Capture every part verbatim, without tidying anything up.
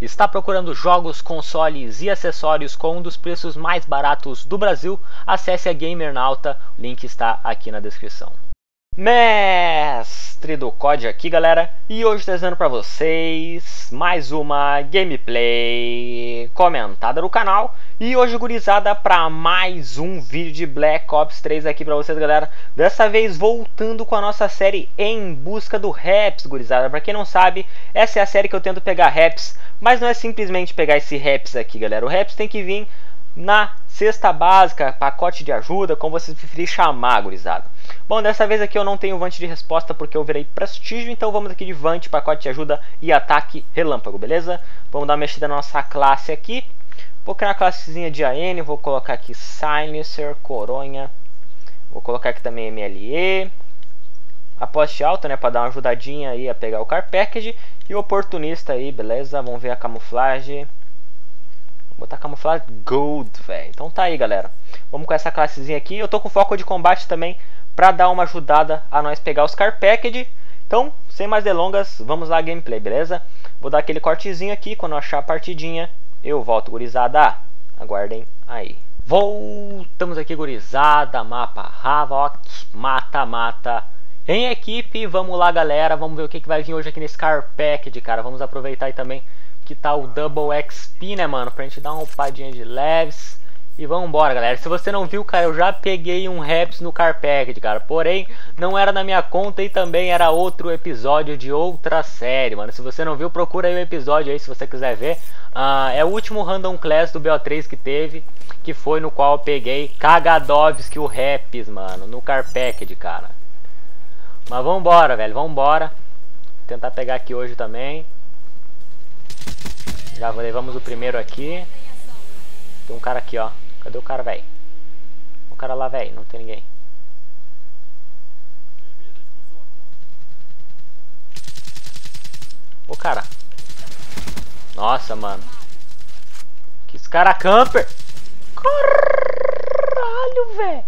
Está procurando jogos, consoles e acessórios com um dos preços mais baratos do Brasil? Acesse a Gamernauta, o link está aqui na descrição. Mestre do C O D aqui, galera, e hoje trazendo para vocês mais uma gameplay comentada no canal. E hoje, gurizada, para mais um vídeo de Black Ops três aqui para vocês, galera. Dessa vez voltando com a nossa série Em Busca do Raps, gurizada. Para quem não sabe, essa é a série que eu tento pegar raps, mas não é simplesmente pegar esse raps aqui, galera. O raps tem que vir na cesta básica, pacote de ajuda, como vocês preferirem chamar, gurizada. Bom, dessa vez aqui eu não tenho vante de resposta porque eu virei prestígio, então vamos aqui de vante, pacote de ajuda e ataque relâmpago, beleza? Vamos dar uma mexida na nossa classe aqui. Vou criar uma classezinha de A N, vou colocar aqui Silencer, Coronha. Vou colocar aqui também M L E. Aposte alta, né, para dar uma ajudadinha aí a pegar o Car Package. E oportunista aí, beleza? Vamos ver a camuflagem. Vou botar camuflagem Gold, velho. Então tá aí, galera. Vamos com essa classezinha aqui. Eu tô com foco de combate também pra dar uma ajudada a nós pegar os Car Package. Então, sem mais delongas, vamos lá a gameplay, beleza? Vou dar aquele cortezinho aqui. Quando eu achar a partidinha, eu volto, gurizada. Aguardem aí. Voltamos aqui, gurizada. Mapa Havoc. Mata, mata. Em equipe, vamos lá, galera. Vamos ver o que, que vai vir hoje aqui nesse Car Package, cara. Vamos aproveitar aí também que tá o Double X P, né, mano? Pra gente dar uma upadinha de leves. E vamos embora, galera. Se você não viu, cara, eu já peguei um Raps no Car Package, cara. Porém, não era na minha conta e também era outro episódio de outra série, mano. Se você não viu, procura aí o episódio aí, se você quiser ver. Uh, é o último Random Class do B O três que teve, que foi no qual eu peguei Kagadovski, o Raps, mano, no Car Package, cara. Mas vamos embora, velho. Vamos embora. Tentar pegar aqui hoje também. Já levamos o primeiro aqui. Tem um cara aqui, ó. Cadê o cara, velho? O cara lá, velho. Não tem ninguém. Ô, cara. Nossa, mano. Que esse cara camper. Caralho, velho.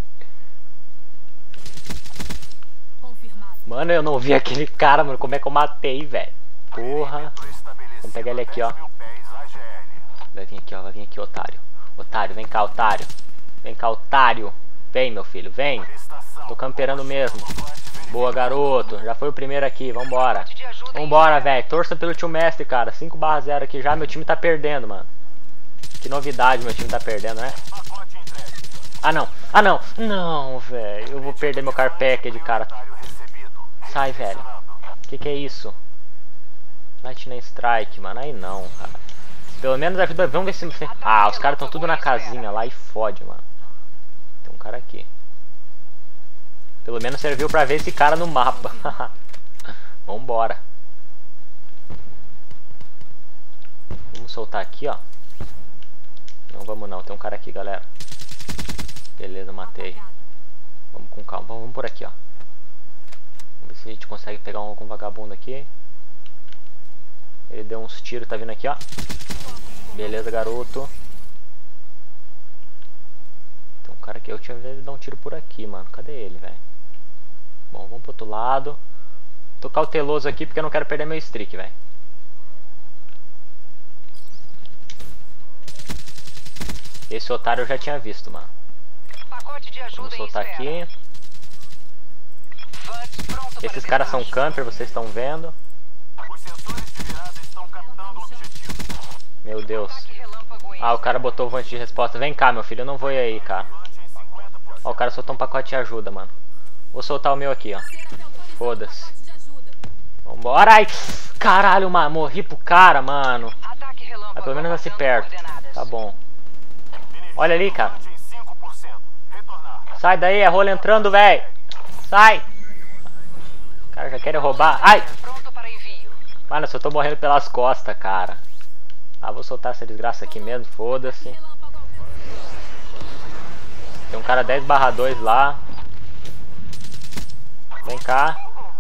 Mano, eu não vi aquele cara, mano. Como é que eu matei, velho? Porra. Vamos pegar ele aqui, ó. Vai vir aqui, ó. Vai vir aqui, otário. Otário, vem cá, otário. Vem cá, otário. Vem, meu filho, vem. Tô camperando mesmo. Boa, garoto. Já foi o primeiro aqui, vambora. Vambora, velho. Torça pelo tio mestre, cara. cinco barra zero aqui já. Meu time tá perdendo, mano. Que novidade, meu time tá perdendo, né? Ah, não. Ah, não. Não, velho. Eu vou perder meu Car Package, cara. Sai, velho. Que que é isso? Lightning Strike, mano. Aí não, cara. Pelo menos ajuda. Vamos ver se... Ah, os caras estão tudo na casinha lá e fode, mano. Tem um cara aqui. Pelo menos serviu pra ver esse cara no mapa. Vambora. Vamos soltar aqui, ó. Não vamos não. Tem um cara aqui, galera. Beleza, matei. Vamos com calma. Vamos, vamos por aqui, ó. Vamos ver se a gente consegue pegar um, um vagabundo aqui. Ele deu uns tiros, tá vindo aqui, ó. Beleza, garoto. Tem um cara aqui. Eu tinha visto ele dar um tiro por aqui, mano. Cadê ele, velho? Bom, vamos pro outro lado. Tô cauteloso aqui porque eu não quero perder meu streak, velho. Esse otário eu já tinha visto, mano. Vamos soltar aqui. Esses caras são camper, vocês estão vendo. Meu Deus. Ah, o cara botou o vante de resposta. Vem cá, meu filho. Eu não vou ir aí, cara. Ó, o cara soltou um pacote de ajuda, mano. Vou soltar o meu aqui, ó. Foda-se. Vambora. Ai, caralho, mano. Morri pro cara, mano. Mas pelo menos assim perto. Tá bom. Olha ali, cara. Sai daí, é rolo entrando, velho. Sai. O cara já quer roubar. Ai. Mano, eu só tô morrendo pelas costas, cara. Ah, vou soltar essa desgraça aqui mesmo, foda-se. Tem um cara dez barra dois lá. Vem cá.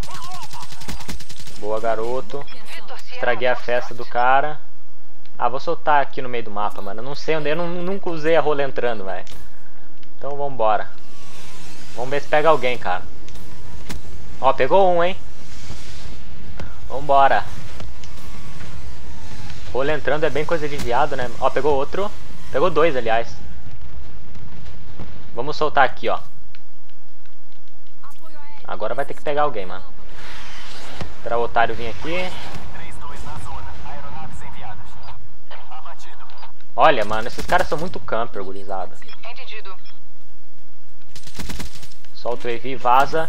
Boa, garoto. Estraguei a festa do cara. Ah, vou soltar aqui no meio do mapa, mano. Eu não sei onde. Eu não, nunca usei a rola entrando, velho. Então vambora. Vamos ver se pega alguém, cara. Ó, pegou um, hein. Vambora. Folha entrando é bem coisa de viado, né? Ó, pegou outro. Pegou dois, aliás. Vamos soltar aqui, ó. Agora vai ter que pegar alguém, mano. Esperar o otário vir aqui. Olha, mano, esses caras são muito camper, gurizada. Solta o E V e vaza.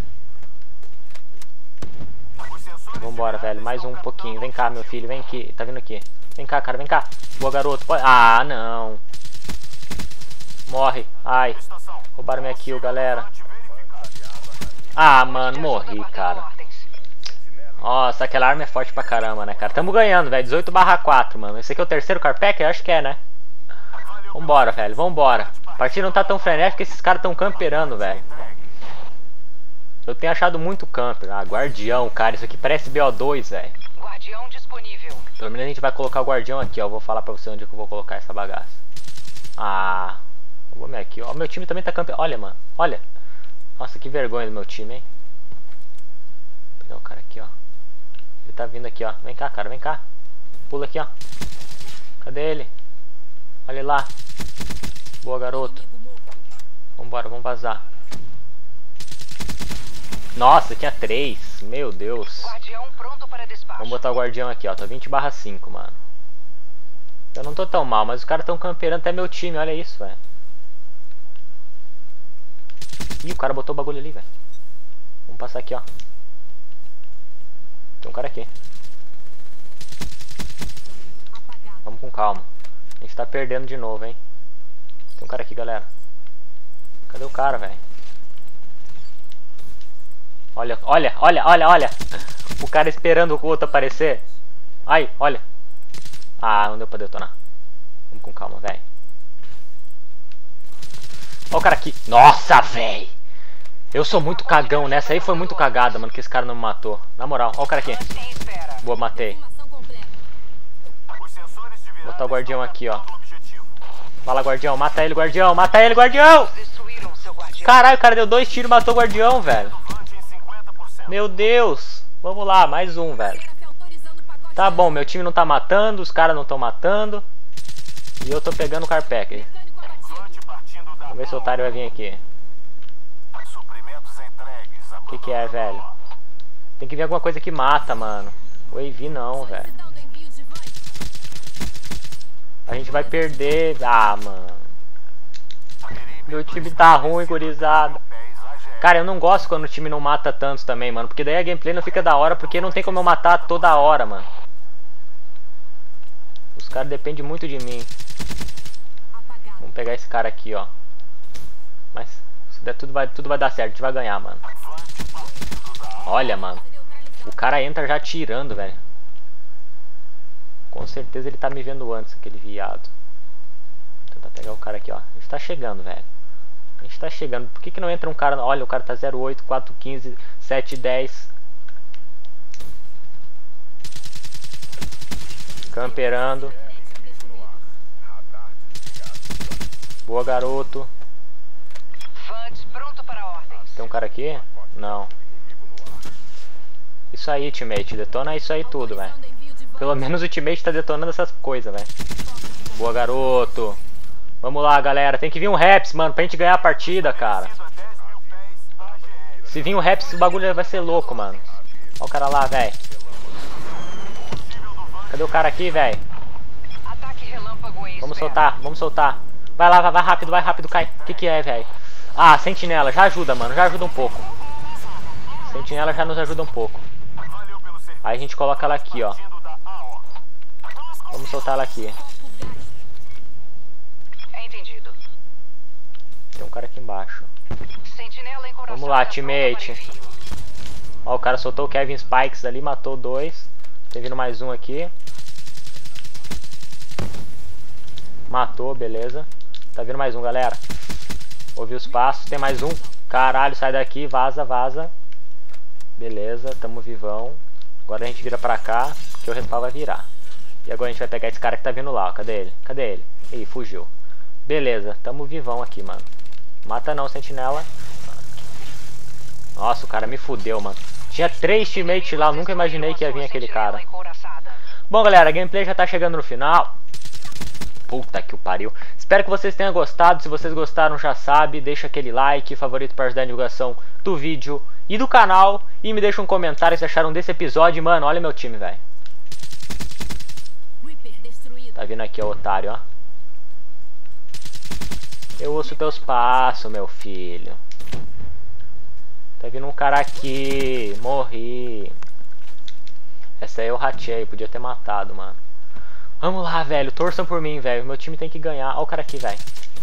Vambora, velho. Mais um pouquinho. Vem cá, meu filho. Vem aqui. Tá vindo aqui. Vem cá, cara. Vem cá. Boa, garoto. Pode... Ah, não. Morre. Ai. Roubaram minha kill, galera. Ah, mano. Morri, cara. Nossa, aquela arma é forte pra caramba, né, cara? Tamo ganhando, velho. dezoito barra quatro, mano. Esse aqui é o terceiro Carpack? Eu acho que é, né? Vambora, velho. Vambora. A partida não tá tão frenética porque esses caras tão camperando, velho. Eu tenho achado muito camper. Ah, guardião, cara. Isso aqui parece B O dois, velho. Guardião disponível. Pelo menos a gente vai colocar o guardião aqui, ó. Vou falar pra você onde que eu vou colocar essa bagaça. Ah. Eu vou me aqui, ó. Meu time também tá camper. Olha, mano. Olha. Nossa, que vergonha do meu time, hein. Vou pegar o cara aqui, ó. Ele tá vindo aqui, ó. Vem cá, cara. Vem cá. Pula aqui, ó. Cadê ele? Olha lá. Boa, garoto. Vambora, vamos vazar. Nossa, tinha três. Meu Deus. Guardião pronto para despacho. Vamos botar o guardião aqui, ó. Tô vinte barra cinco, mano. Eu não tô tão mal, mas os caras tão camperando até meu time. Olha isso, velho. Ih, o cara botou o bagulho ali, velho. Vamos passar aqui, ó. Tem um cara aqui. Vamos com calma. A gente tá perdendo de novo, hein. Tem um cara aqui, galera. Cadê o cara, velho? Olha, olha, olha, olha, olha. O cara esperando o outro aparecer. Ai, olha. Ah, não deu pra detonar. Vamos com calma, velho. Olha o cara aqui. Nossa, velho. Eu sou muito cagão. Nessa aí foi muito cagada, mano, que esse cara não me matou. Na moral, olha o cara aqui. Boa, matei. Vou botar o guardião aqui, ó. Fala, guardião. Mata ele, guardião. Mata ele, guardião. Caralho, o cara deu dois tiros e matou o guardião, velho. Meu Deus. Vamos lá, mais um, velho. Tá bom, meu time não tá matando, os caras não estão matando. E eu tô pegando o Carpack. Vamos ver se o otário vai vir aqui. O que que é, velho? Tem que vir alguma coisa que mata, mano. O A V não, velho. A gente vai perder. Ah, mano. Meu time tá ruim, gurizada. Cara, eu não gosto quando o time não mata tantos também, mano. Porque daí a gameplay não fica da hora. Porque não tem como eu matar toda hora, mano. Os caras dependem muito de mim. Vamos pegar esse cara aqui, ó. Mas se der tudo vai, tudo vai dar certo. A gente vai ganhar, mano. Olha, mano. O cara entra já atirando, velho. Com certeza ele tá me vendo antes, aquele viado. Vou tentar pegar o cara aqui, ó. A gente tá chegando, velho. A gente tá chegando. Por que que não entra um cara... Olha, o cara tá zero oito, quatro quinze, sete dez. Camperando. Boa, garoto. Tem um cara aqui? Não. Isso aí, teammate. Detona isso aí tudo, velho. Pelo menos o teammate tá detonando essas coisas, velho. Boa, garoto. Vamos lá, galera. Tem que vir um Raps, mano, pra gente ganhar a partida, cara. Se vir um Raps, o bagulho vai ser louco, mano. Olha o cara lá, velho. Cadê o cara aqui, velho? Vamos soltar, vamos soltar. Vai lá, vai, vai rápido, vai rápido, cai. O que que é, velho? Ah, sentinela. Já ajuda, mano. Já ajuda um pouco. Sentinela já nos ajuda um pouco. Aí a gente coloca ela aqui, ó. Vamos soltar ela aqui. Tem um cara aqui embaixo. Vamos lá, teammate. Ó, o cara soltou o Kevin Spikes ali, matou dois. Tem vindo mais um aqui. Matou, beleza. Tá vindo mais um, galera. Ouvi os passos, tem mais um. Caralho, sai daqui, vaza, vaza. Beleza, tamo vivão. Agora a gente vira pra cá, porque o respawn vai virar. E agora a gente vai pegar esse cara que tá vindo lá, ó. Cadê ele? Cadê ele? Ih, fugiu. Beleza, tamo vivão aqui, mano. Mata não, sentinela. Nossa, o cara me fudeu, mano. Tinha três teammates lá, eu nunca imaginei que ia vir aquele cara. Bom, galera, a gameplay já tá chegando no final. Puta que o pariu. Espero que vocês tenham gostado. Se vocês gostaram, já sabe, deixa aquele like, favorito para ajudar a divulgação do vídeo e do canal. E me deixa um comentário se acharam desse episódio. Mano, olha meu time, velho. Tá vindo aqui o otário, ó. Eu ouço teus passos, meu filho. Tá vindo um cara aqui. Morri. Essa aí eu ratei, podia ter matado, mano. Vamos lá, velho. Torçam por mim, velho. Meu time tem que ganhar. Olha o cara aqui, velho.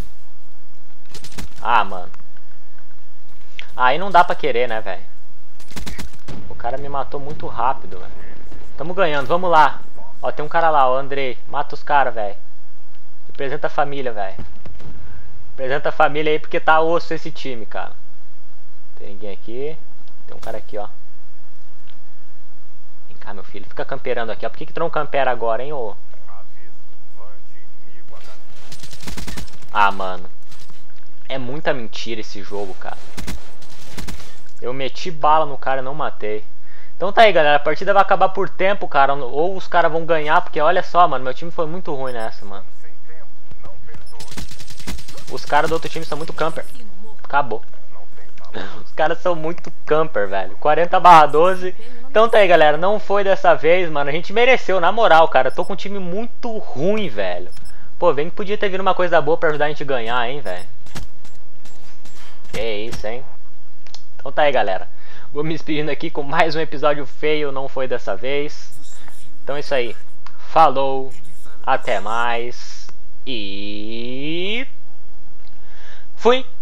Ah, mano. Aí não dá pra querer, né, velho? O cara me matou muito rápido, velho. Tamo ganhando, vamos lá. Ó, tem um cara lá, o Andrei. Mata os caras, velho. Representa a família, velho. Representa a família aí porque tá osso esse time, cara. Tem ninguém aqui. Tem um cara aqui, ó. Vem cá, meu filho. Fica camperando aqui, ó. Por que que tu não campera agora, hein, ô? Ah, mano. É muita mentira esse jogo, cara. Eu meti bala no cara e não matei. Então tá aí, galera. A partida vai acabar por tempo, cara. Ou os caras vão ganhar, porque olha só, mano. Meu time foi muito ruim nessa, mano. Os caras do outro time são muito camper. Acabou. Os caras são muito camper, velho. quarenta barra doze. Então tá aí, galera. Não foi dessa vez, mano. A gente mereceu, na moral, cara. Eu tô com um time muito ruim, velho. Pô, bem que podia ter vindo uma coisa boa pra ajudar a gente a ganhar, hein, velho. Que isso, hein. Então tá aí, galera. Vou me despedindo aqui com mais um episódio feio. Não foi dessa vez. Então é isso aí. Falou. Até mais. E... fui.